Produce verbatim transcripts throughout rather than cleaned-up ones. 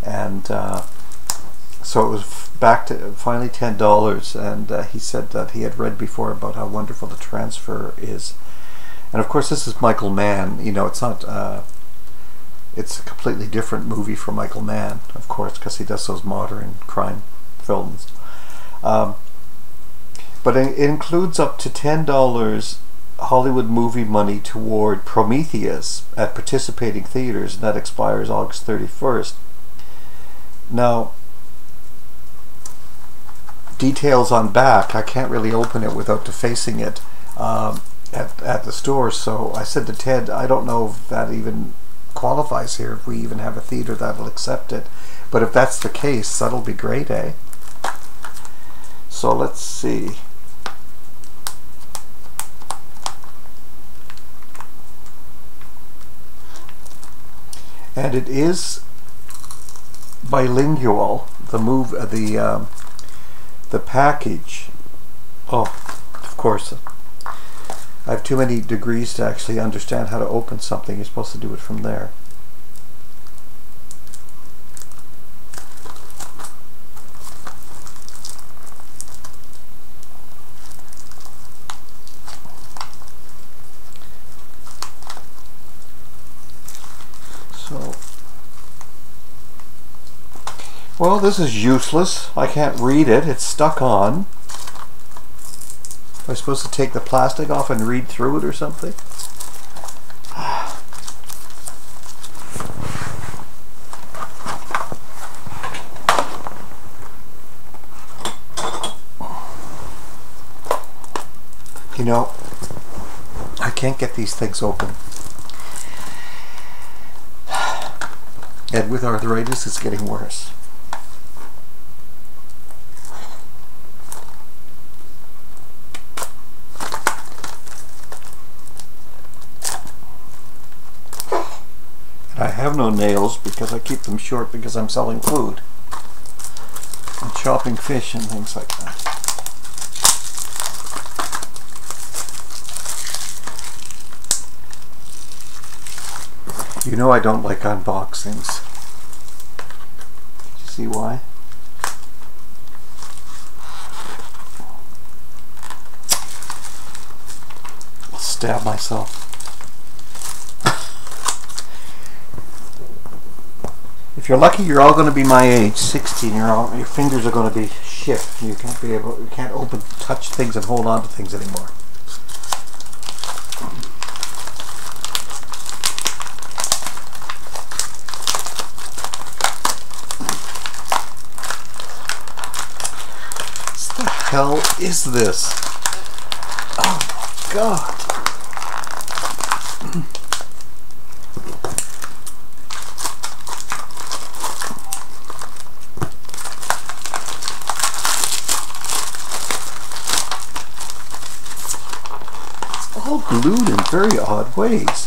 and uh, so it was back to finally ten dollars, and uh, he said that he had read before about how wonderful the transfer is. And of course this is Michael Mann, you know, it's not uh, it's a completely different movie for Michael Mann, of course, because he does those modern crime films. Um, but it includes up to ten dollars Hollywood movie money toward Prometheus at participating theaters, and that expires August thirty-first. Now, details on back, I can't really open it without defacing it um, at, at the store, so I said to Ted, I don't know if that even qualifies here, if we even have a theater that'll accept it, but if that's the case, that'll be great, eh? So let's see. And it is bilingual. The move, uh, the um, the package. Oh, of course. I have too many degrees to actually understand how to open something. You're supposed to do it from there. Well, this is useless. I can't read it. It's stuck on. Am I supposed to take the plastic off and read through it or something? You know, I can't get these things open. And with arthritis, it's getting worse. I have no nails because I keep them short because I'm selling food and chopping fish and things like that. You know I don't like unboxings. You see why? I'll stab myself. If you're lucky, you're all going to be my age, sixteen. You're all, your fingers are going to be shit. You can't be able, you can't open, touch things, and hold on to things anymore. What the hell is this? Oh my God! All glued in very odd ways.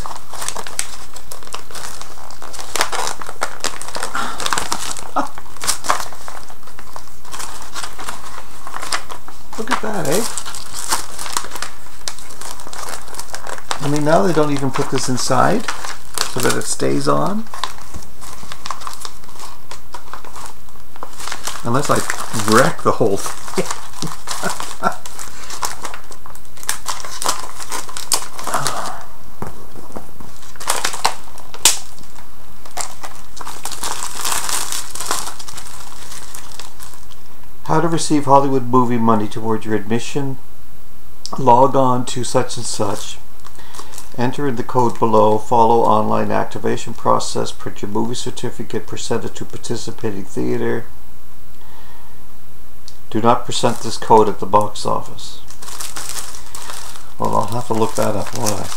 Look at that, eh? I mean, now they don't even put this inside so that it stays on. Unless I wreck the whole thing. How to receive Hollywood movie money towards your admission. Log on to such and such. Enter in the code below. Follow online activation process. Print your movie certificate. Present it to participating theater. Do not present this code at the box office. Well, I'll have to look that up, won't I?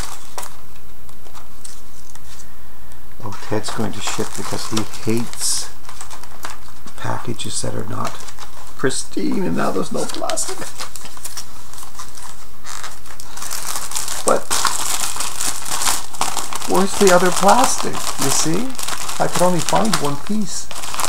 Oh, Ted's going to shit because he hates packages that are not pristine, and now there's no plastic. But where's the other plastic? You see? I could only find one piece.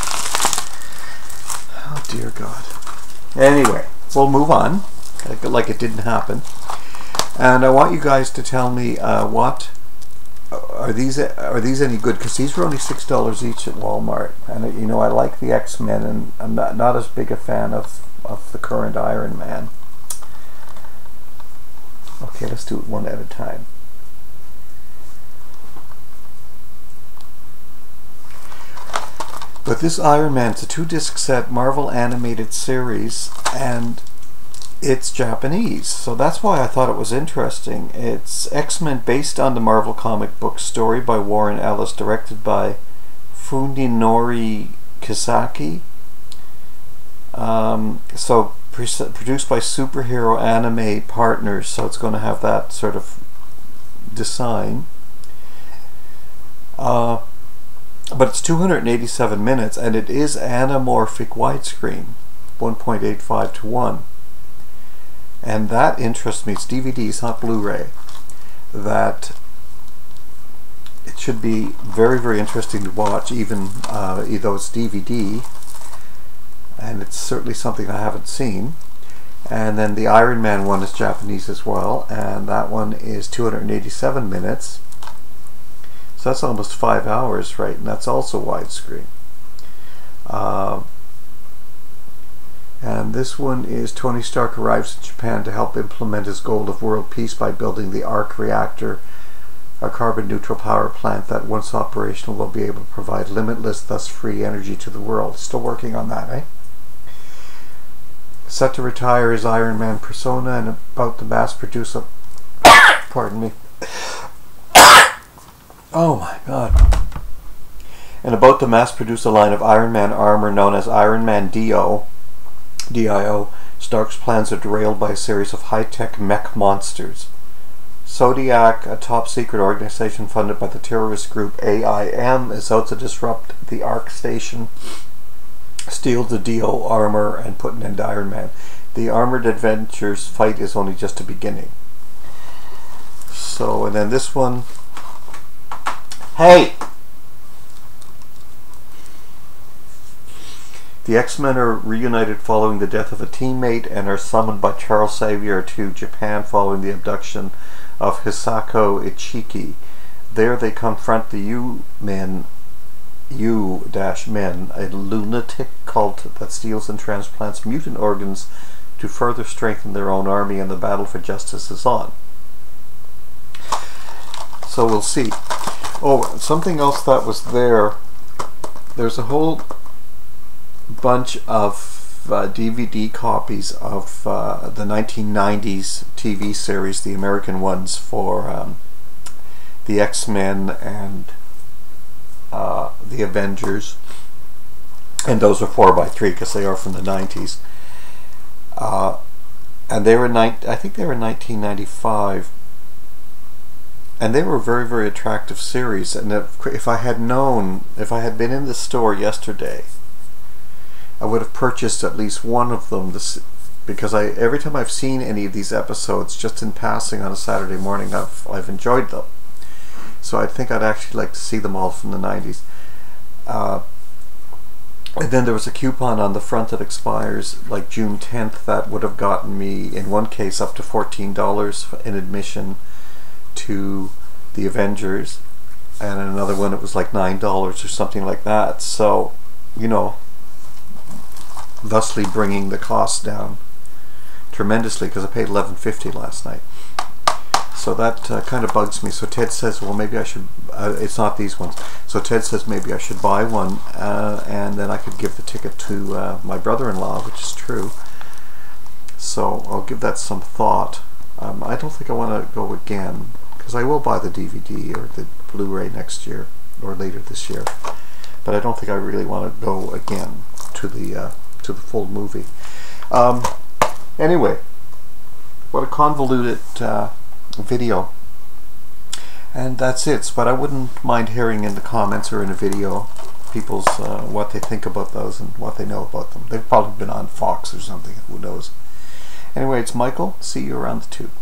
Oh dear God. Anyway, we'll move on like, like it didn't happen. And I want you guys to tell me uh, what uh, are these are these any good? Because these were only six dollars each at Walmart, and you know I like the X-Men, and I'm not not as big a fan of of the current Iron Man. Okay, let's do it one at a time. But this Iron Man, it's a two-disc set Marvel animated series, and it's Japanese, so that's why I thought it was interesting. It's X-Men based on the Marvel comic book story by Warren Ellis, directed by Funenori Kisaki. Um, so produced by Superhero Anime Partners, so it's going to have that sort of design. Uh, but it's two hundred eighty-seven minutes, and it is anamorphic widescreen, one point eight five to one. And that interests me. It's D V Ds, not Blu-ray. That it should be very, very interesting to watch, even uh, though it's D V D. And it's certainly something I haven't seen. And then the Iron Man one is Japanese as well, and that one is two hundred eighty-seven minutes. So that's almost five hours, right? And that's also widescreen. Uh, And this one is Tony Stark arrives in Japan to help implement his goal of world peace by building the arc reactor, a carbon neutral power plant that once operational will be able to provide limitless, thus free energy to the world. Still working on that, eh? Set to retire his Iron Man persona and about to mass produce a pardon me. Oh my god. And about to mass produce a line of Iron Man armor known as Iron Man D O. D I O, Stark's plans are derailed by a series of high-tech mech monsters. Zodiac, a top-secret organization funded by the terrorist group A I M, is out to disrupt the Ark station, steal the D O armor, and put an end to Iron Man. The Armored Adventures fight is only just a beginning. So, and then this one... Hey! The X-Men are reunited following the death of a teammate and are summoned by Charles Xavier to Japan following the abduction of Hisako Ichiki. There they confront the U-Men, U-Men, a lunatic cult that steals and transplants mutant organs to further strengthen their own army, and the battle for justice is on. So we'll see. Oh, something else that was there, there's a whole bunch of uh, D V D copies of uh, the nineteen nineties T V series, the American ones for um, the X-Men and uh, the Avengers, and those are four by three because they are from the nineties. Uh, and they were ni I think they were nineteen ninety-five, and they were a very, very attractive series. And if, if I had known, if I had been in the store yesterday, I would have purchased at least one of them, this, because I every time I've seen any of these episodes, just in passing on a Saturday morning, I've I've enjoyed them. So I think I'd actually like to see them all from the nineties. Uh, and then there was a coupon on the front that expires like June tenth that would have gotten me, in one case, up to fourteen dollars in admission to the Avengers, and in another one it was like nine dollars or something like that. So, you know, thusly bringing the cost down tremendously, because I paid eleven fifty last night. So that uh, kind of bugs me. So Ted says, well, maybe I should, uh, it's not these ones, so Ted says maybe I should buy one, uh, and then I could give the ticket to uh, my brother-in-law, which is true. So I'll give that some thought. um, I don't think I want to go again, because I will buy the D V D or the Blu-ray next year or later this year, but I don't think I really want to go again to the uh, to the full movie. Um, anyway, what a convoluted uh, video, and that's it. But I wouldn't mind hearing in the comments or in a video people's uh, what they think about those and what they know about them. They've probably been on Fox or something, who knows. Anyway, it's Michael. See you around the tube.